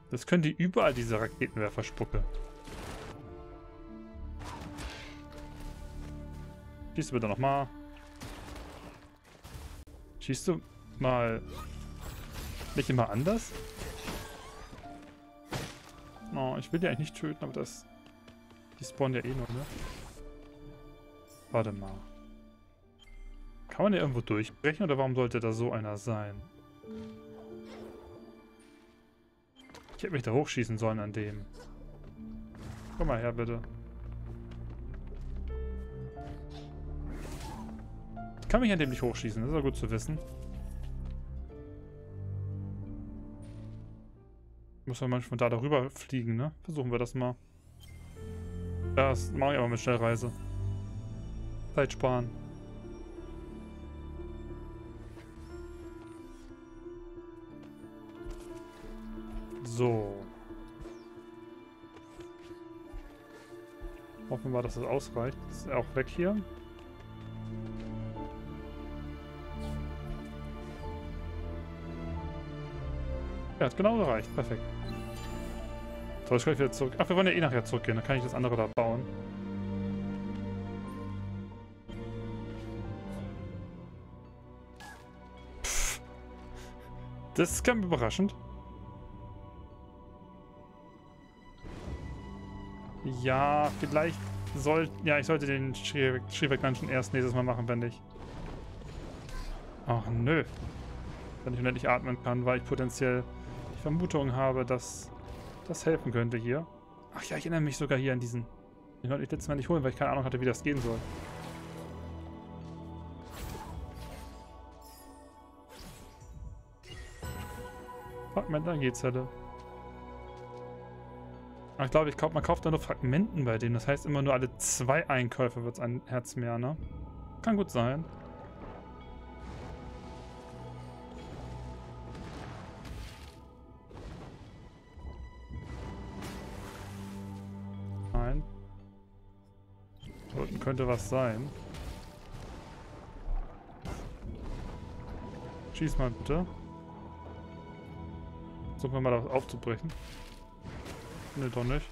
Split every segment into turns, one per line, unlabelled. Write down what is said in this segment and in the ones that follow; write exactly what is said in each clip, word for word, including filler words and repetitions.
Das können die überall, diese Raketenwerfer-Spucke. Schießt du bitte nochmal. Schießt du mal nicht immer anders? Oh, ich will die eigentlich nicht töten, aber das... Die spawnen ja eh nur, ne? Warte mal. Kann man ja irgendwo durchbrechen oder warum sollte da so einer sein? Ich hätte mich da hochschießen sollen an dem. Komm mal her, bitte. Ich kann mich an dem nicht hochschießen, das ist ja gut zu wissen. Muss man manchmal da darüber fliegen, ne? Versuchen wir das mal. Das mache ich aber mit Schnellreise. Zeit sparen. So. Hoffen wir mal, dass das ausreicht. Ist er auch weg hier? Ja, hat genau gereicht. Perfekt. So, jetzt kann ich wieder zurück. Ach, wir wollen ja eh nachher zurückgehen. Dann kann ich das andere da bauen. Pff. Das ist ganz überraschend. Ja, vielleicht soll... Ja, ich sollte den Schreberg-Dungeon erst nächstes Mal machen, wenn ich... Ach, nö. Wenn ich unendlich atmen kann, weil ich potenziell die Vermutung habe, dass das helfen könnte hier. Ach ja, ich erinnere mich sogar hier an diesen... Den konnte ich letztes Mal nicht holen, weil ich keine Ahnung hatte, wie das gehen soll. Fragment-Energiezelle. Ach, ich glaube, ich glaub, man kauft da nur Fragmenten bei denen. Das heißt, immer nur alle zwei Einkäufe wird es ein Herz mehr, ne? Kann gut sein. Nein. Da unten könnte was sein. Schieß mal bitte. Versuchen wir mal das aufzubrechen. Ne, doch nicht.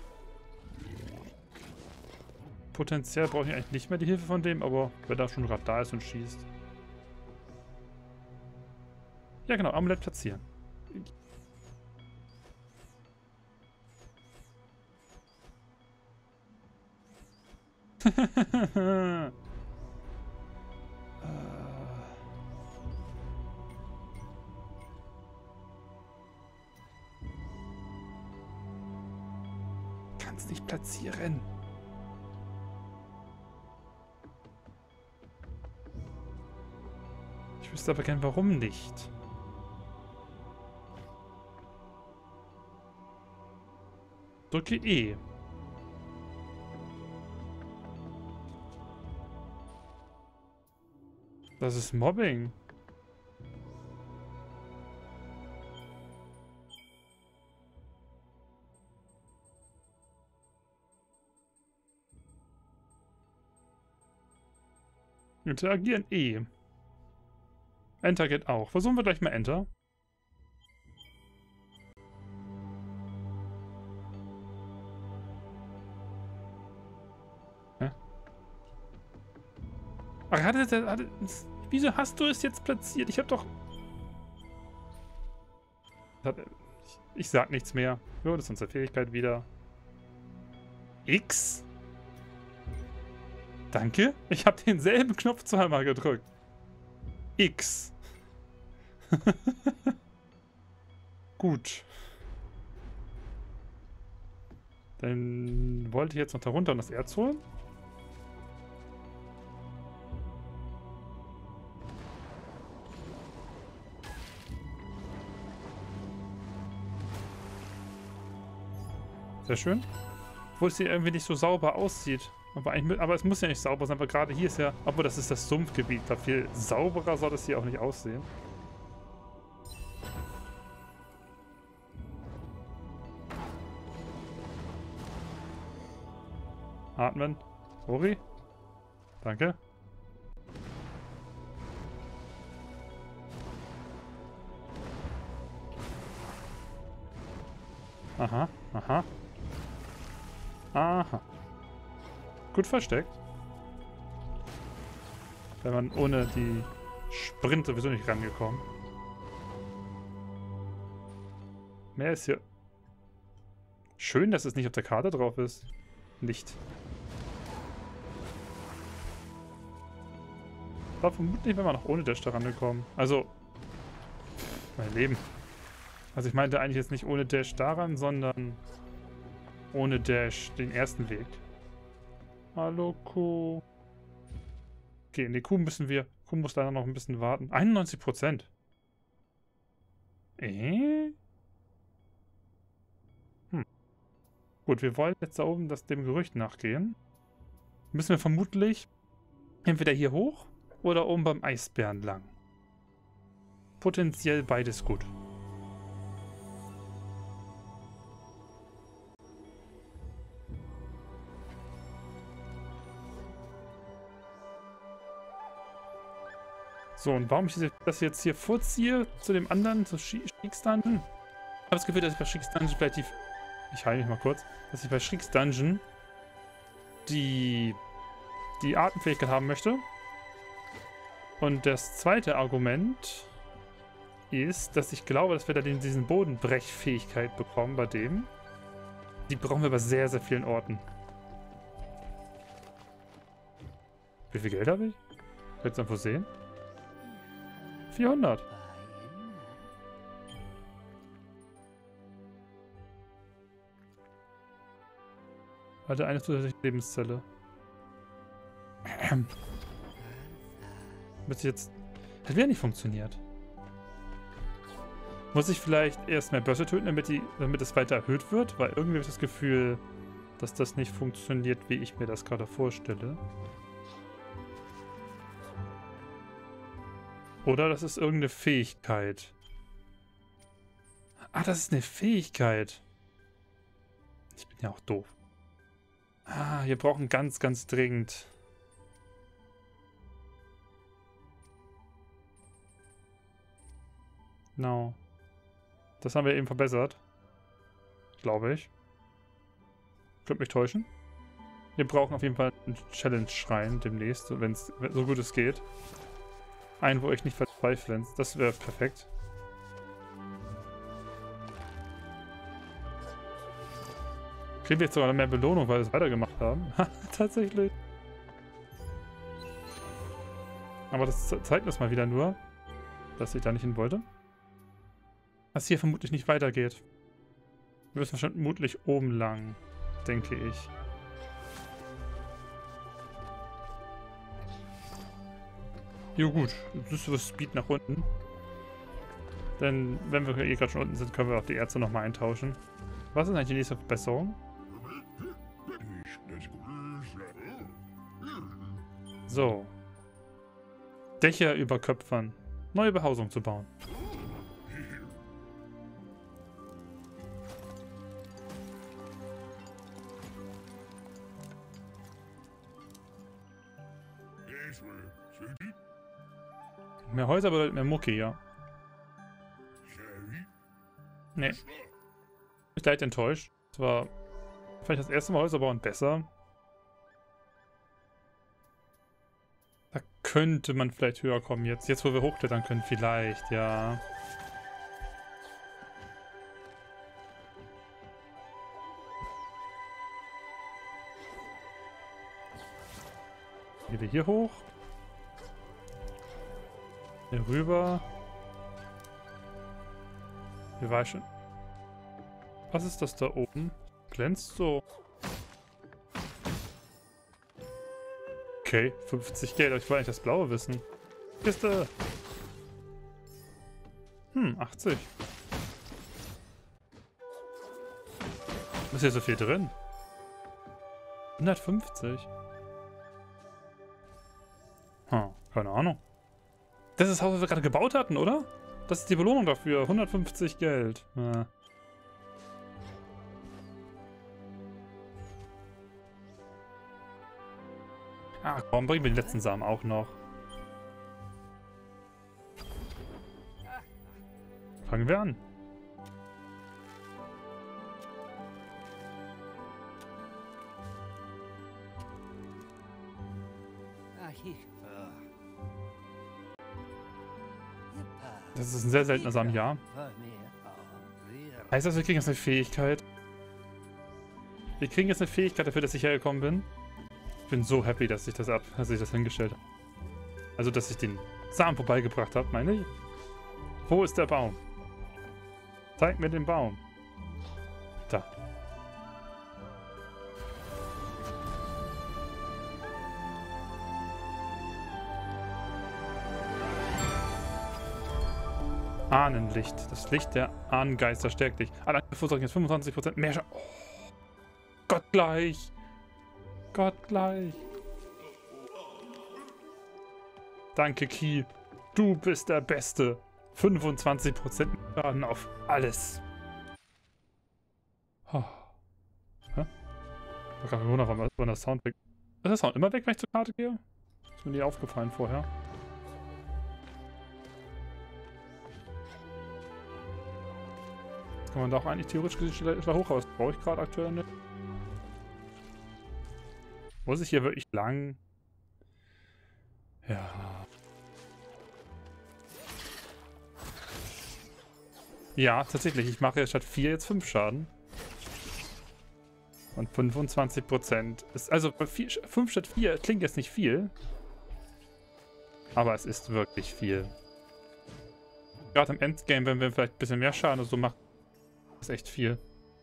Potenziell brauche ich eigentlich nicht mehr die Hilfe von dem, aber wenn da schon gerade da ist und schießt. Ja genau, Amulett platzieren. Kannst nicht platzieren. Ich wüsste aber gern, warum nicht. Drücke E. Das ist Mobbing. Interagieren E. Enter geht auch. Versuchen wir gleich mal Enter. Hä? Ach, hatte, hatte, wieso hast du es jetzt platziert? Ich hab doch... Ich, ich sag nichts mehr. Jo, das ist unsere Fähigkeit wieder. X? Danke. Ich habe denselben Knopf zweimal gedrückt. X. Gut. Dann wollte ich jetzt noch da runter und das Erz holen. Sehr schön. Obwohl es hier irgendwie nicht so sauber aussieht. Aber, eigentlich, aber es muss ja nicht sauber sein, weil gerade hier ist ja... Obwohl, das ist das Sumpfgebiet. Da viel sauberer soll das hier auch nicht aussehen. Atmen. Ori. Danke. Aha, aha. Aha. Gut versteckt. Wenn man ohne die Sprint sowieso nicht rangekommen. Mehr ist hier... Schön, dass es nicht auf der Karte drauf ist. Nicht. War vermutlich, wenn man auch ohne Dash da rangekommen. Also... Mein Leben. Also ich meinte eigentlich jetzt nicht ohne Dash daran, sondern... Ohne Dash den ersten Weg. Hallo Kuh. Okay, in die Kuh müssen wir... Kuh muss leider noch ein bisschen warten. einundneunzig Prozent. Äh? Hm. Gut, wir wollen jetzt da oben das, dem Gerücht nachgehen. Müssen wir vermutlich entweder hier hoch oder oben beim Eisbären lang. Potenziell beides gut. So, und warum ich das jetzt hier vorziehe zu dem anderen, zu Shriek's Dungeon? Ich habe das Gefühl, dass ich bei Shriek's Dungeon vielleicht die... Ich heile mich mal kurz. Dass ich bei Shriek's Dungeon die, die Atemfähigkeit haben möchte. Und das zweite Argument ist, dass ich glaube, dass wir da diesen Bodenbrechfähigkeit bekommen bei dem. Die brauchen wir bei sehr, sehr vielen Orten. Wie viel Geld habe ich? Jetzt einfach sehen. vierhundert. Hatte eine zusätzliche Lebenszelle. Ähm. Bis jetzt... Hat wieder nicht funktioniert. Muss ich vielleicht erst mehr Börse töten, damit, die, damit es weiter erhöht wird? Weil irgendwie habe ich das Gefühl, dass das nicht funktioniert, wie ich mir das gerade vorstelle. Oder das ist irgendeine Fähigkeit. Ah, das ist eine Fähigkeit. Ich bin ja auch doof. Ah, wir brauchen ganz, ganz dringend. No. Das haben wir eben verbessert. Glaube ich. Könnte mich täuschen. Wir brauchen auf jeden Fall einen Challenge-Schrein demnächst, wenn es so gut es geht. Einen, wo ich nicht verzweifle. Das wäre perfekt. Kriegen wir jetzt sogar mehr Belohnung, weil wir es weitergemacht haben. Tatsächlich. Aber das zeigt uns mal wieder nur, dass ich da nicht hin wollte. Was hier vermutlich nicht weitergeht. Wir müssen vermutlich oben lang, denke ich. Jo gut, das ist das Speed nach unten. Denn wenn wir eh gerade schon unten sind, können wir auch die Erze nochmal eintauschen. Was ist eigentlich die nächste Verbesserung? So. Dächer über Köpfern. Neue Behausung zu bauen. Mehr Häuser bedeutet mehr Mucke, ja. Nee. Ich bin leicht enttäuscht. Das war vielleicht das erste Mal Häuser bauen besser. Da könnte man vielleicht höher kommen jetzt. Jetzt, wo wir hochklettern können, vielleicht, ja. Gehen wir hier hoch. Hier rüber. Hier war ich schon. Was ist das da oben? Glänzt so. Okay, fünfzig Geld. Aber ich wollte eigentlich das Blaue wissen. Kiste. Hm, achtzig. Ist hier so viel drin? hundertfünfzig. Hm, keine Ahnung. Das ist das Haus, was wir gerade gebaut hatten, oder? Das ist die Belohnung dafür. hundertfünfzig Geld. Ja. Ah, komm, bringen wir die letzten Samen auch noch. Fangen wir an. Das ist ein sehr seltener Samja. Heißt das, wir kriegen jetzt eine Fähigkeit? Wir kriegen jetzt eine Fähigkeit dafür, dass ich hergekommen bin. Ich bin so happy, dass ich das ab, dass ich das hingestellt habe. Also, dass ich den Samen vorbeigebracht habe, meine ich. Wo ist der Baum? Zeig mir den Baum. Da. Ahnenlicht. Das Licht der Ahnengeister stärkt dich. Allein bevor jetzt fünfundzwanzig Prozent mehr Schaden. Oh. Gott gleich. Gott gleich. Danke, Ki. Du bist der Beste. fünfundzwanzig Prozent Schaden auf alles. Oh. Hä? Ich habe gewundert, warum wann der Sound weg. Ist der Sound immer weg, wenn ich zur Karte gehe? Ist mir nie aufgefallen vorher. Kann man da auch eigentlich theoretisch gesehen schneller hoch, aber das brauche ich gerade aktuell nicht. Muss ich hier wirklich lang? Ja. Ja, tatsächlich. Ich mache ja statt vier jetzt fünf Schaden. Und fünfundzwanzig Prozent ist. Also fünf statt vier klingt jetzt nicht viel. Aber es ist wirklich viel. Gerade im Endgame, wenn wir vielleicht ein bisschen mehr Schaden oder so machen, ist echt viel.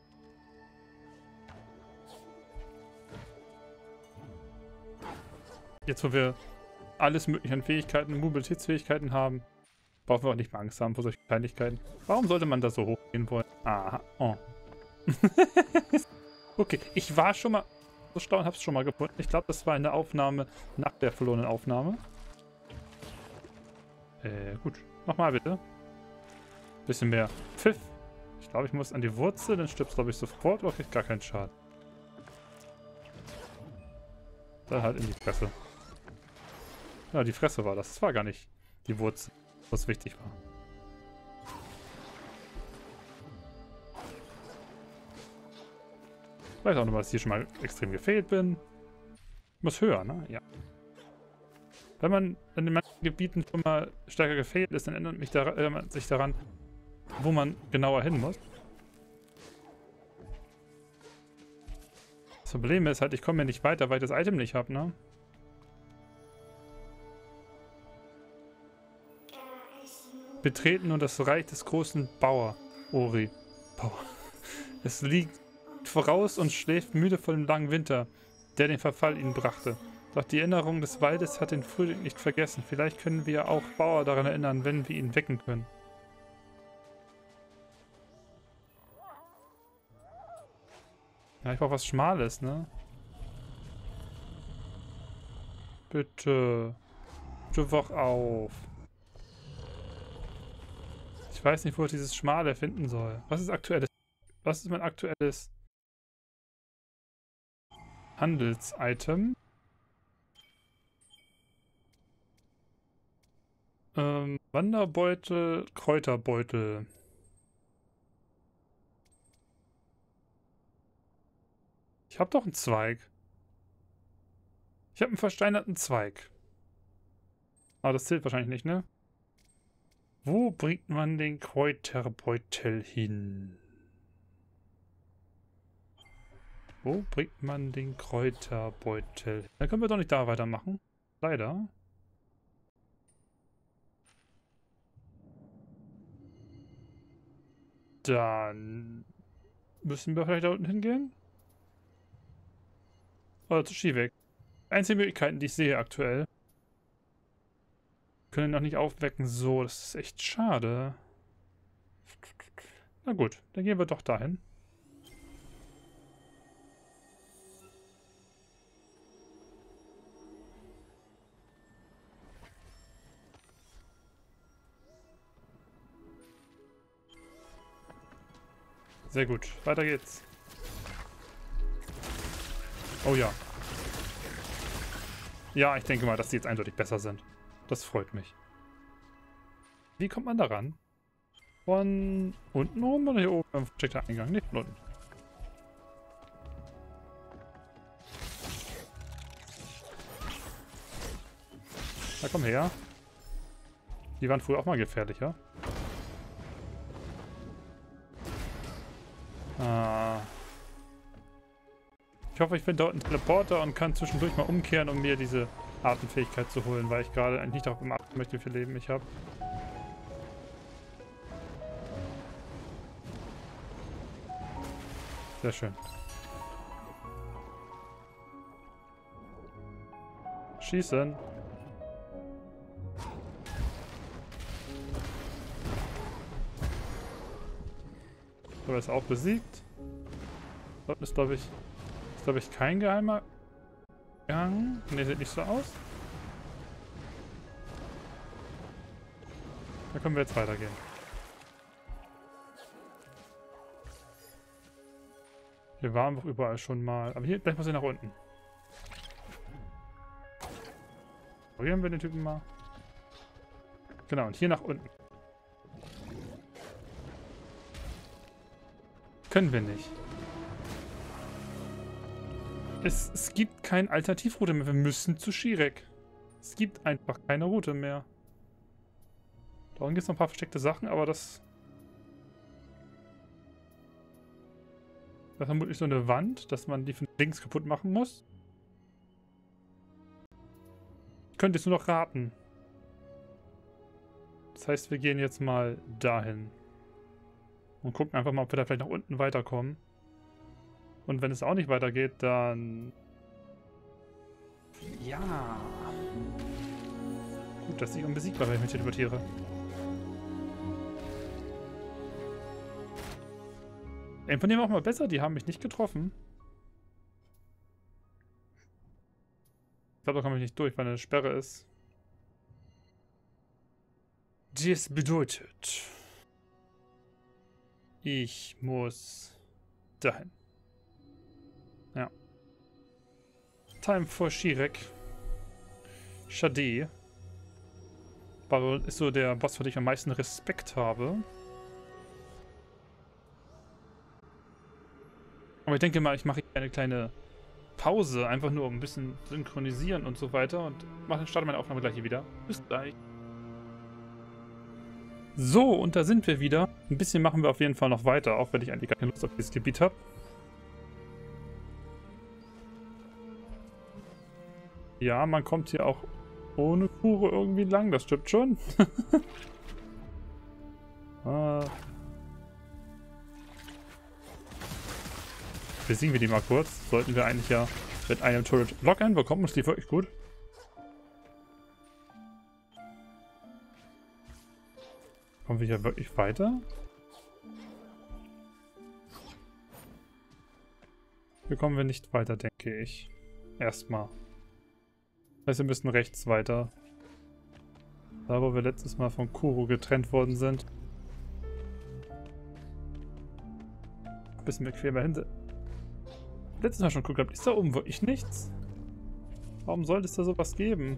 Jetzt, wo wir alles mögliche an Fähigkeiten, Mobilitätsfähigkeiten haben, brauchen wir auch nicht mehr Angst haben vor solchen Kleinigkeiten. Warum sollte man da so hochgehen wollen? Aha. Oh. Okay, ich war schon mal so schlau und hab's schon mal gefunden. Ich glaube, das war in der Aufnahme nach der verlorenen Aufnahme. Äh, gut. Nochmal bitte. Bisschen mehr Pfiff. Ich glaube, ich muss an die Wurzel, dann stirbst du, glaube ich, sofort oder kriegt gar keinen Schaden. Dann halt in die Fresse. Ja, die Fresse war das. Das war gar nicht die Wurzel, was wichtig war. Ich weiß auch noch, dass ich hier schon mal extrem gefailt bin. Ich muss höher, ne? Ja. Wenn man in den manchen Gebieten schon mal stärker gefailt ist, dann ändert mich da, äh, sich daran, wo man genauer hin muss. Das Problem ist halt, ich komme ja nicht weiter, weil ich das Item nicht habe, ne? Betreten nun das Reich des großen Bauer. Ori. Bauer. Es liegt voraus und schläft müde vor dem langen Winter, der den Verfall ihnen brachte. Doch die Erinnerung des Waldes hat den Frühling nicht vergessen. Vielleicht können wir auch Bauer daran erinnern, wenn wir ihn wecken können. Ja, ich brauche was Schmales, ne? Bitte. Bitte wach auf. Ich weiß nicht, wo ich dieses Schmale finden soll. Was ist aktuelles? Was ist mein aktuelles Handels-Item? Ähm, Wanderbeutel, Kräuterbeutel. Ich habe doch einen Zweig. Ich habe einen versteinerten Zweig. Aber das zählt wahrscheinlich nicht, ne? Wo bringt man den Kräuterbeutel hin? Wo bringt man den Kräuterbeutel hin? Dann können wir doch nicht da weitermachen. Leider. Dann müssen wir vielleicht da unten hingehen. Oder zu Shivek. Einzige Möglichkeiten, die ich sehe aktuell. Können noch nicht aufwecken. So, das ist echt schade. Na gut, dann gehen wir doch dahin. Sehr gut, weiter geht's. Oh ja. Ja, ich denke mal, dass die jetzt eindeutig besser sind. Das freut mich. Wie kommt man da ran? Von unten rum oder hier oben am versteckten Eingang? Nicht von unten. Na komm her. Die waren früher auch mal gefährlicher. hoffe, ich finde dort einen Teleporter und kann zwischendurch mal umkehren, um mir diese Atemfähigkeit zu holen, weil ich gerade eigentlich nicht darauf achten möchte, wie viel Leben ich habe. Sehr schön. Schießen. So, ist auch besiegt. Dort ist, glaube ich, ist, glaube ich, kein geheimer Gang. Ne, sieht nicht so aus. Da können wir jetzt weitergehen. Hier waren wir überall schon mal. Aber hier, gleich muss ich nach unten. Probieren wir den Typen mal. Genau, und hier nach unten. Können wir nicht. Es, es gibt keine Alternativroute mehr. Wir müssen zu Shirek. Es gibt einfach keine Route mehr. Da unten gibt es noch ein paar versteckte Sachen, aber das... Das ist vermutlich so eine Wand, dass man die von links kaputt machen muss. Ich könnte jetzt nur noch raten. Das heißt, wir gehen jetzt mal dahin. Und gucken einfach mal, ob wir da vielleicht nach unten weiterkommen. Und wenn es auch nicht weitergeht, dann... Ja. Gut, dass ich unbesiegbar bin, wenn ich mich teleportiere. Ey, von dem auch mal besser, die haben mich nicht getroffen. Ich glaube, da komme ich nicht durch, weil eine Sperre ist. Das bedeutet... Ich muss dahin. Ja. Time for Shirek. Shadi. Baron ist so der Boss, vor dem ich am meisten Respekt habe. Aber ich denke mal, ich mache hier eine kleine Pause, einfach nur um ein bisschen synchronisieren und so weiter. Und mache, starte meine Aufnahme gleich hier wieder. Bis gleich. So, und da sind wir wieder. Ein bisschen machen wir auf jeden Fall noch weiter, auch wenn ich eigentlich gar keine Lust auf dieses Gebiet habe. Ja, man kommt hier auch ohne Kuro irgendwie lang, das stimmt schon. ah. Besiegen wir die mal kurz. Sollten wir eigentlich ja mit einem Turret Lock-In bekommen. Das lief wirklich gut. Kommen wir hier wirklich weiter? Hier kommen wir nicht weiter, denke ich. Erstmal. Das heißt, wir müssen rechts weiter. Da, wo wir letztes Mal von Kuro getrennt worden sind. Ein bisschen bequemer hinter. Letztes Mal schon geguckt habe, ist da oben wirklich nichts? Warum sollte es da sowas geben?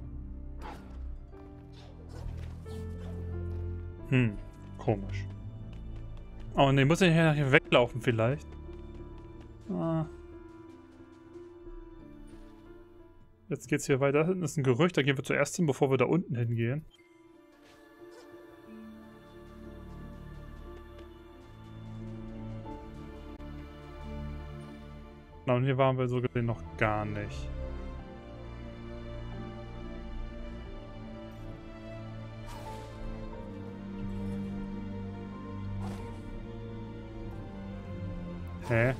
Hm, komisch. Oh ne, muss ich hier nachher weglaufen vielleicht? Ah. Jetzt geht's hier weiter. Da hinten ist ein Gerücht, da gehen wir zuerst hin, bevor wir da unten hingehen. Na, und hier waren wir so gesehen noch gar nicht. Hä?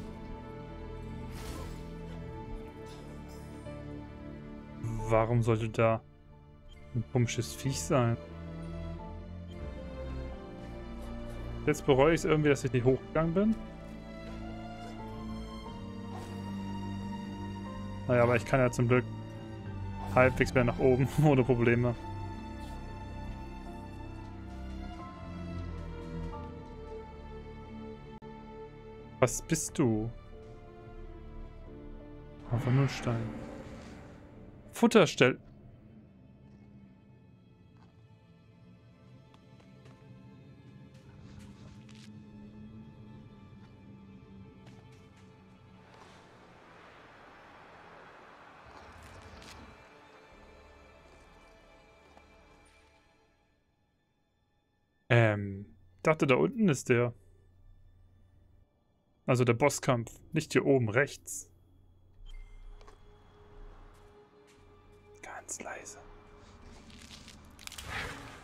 Warum sollte da ein komisches Viech sein? Jetzt bereue ich es irgendwie, dass ich nicht hochgegangen bin. Naja, aber ich kann ja zum Glück halbwegs mehr nach oben, ohne Probleme. Was bist du? Einfach nur ein Stein. Futterstell... Ähm, dachte, da unten ist der. Also der Bosskampf, nicht hier oben rechts. Ganz leise.